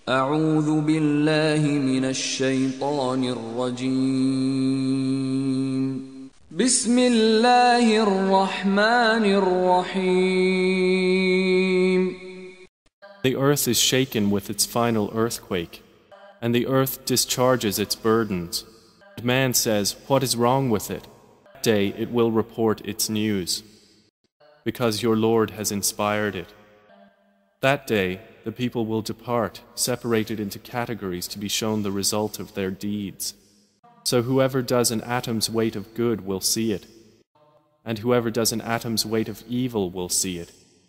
أعوذ بالله من الشيطان الرجيم. بسم الله الرحمن الرحيم. The earth is shaken with its final earthquake, and the earth discharges its burdens. And man says, "What is wrong with it?" That day it will report its news, because your Lord has inspired it. That day the people will depart, separated into categories to be shown the result of their deeds. So whoever does an atom's weight of good will see it, and whoever does an atom's weight of evil will see it.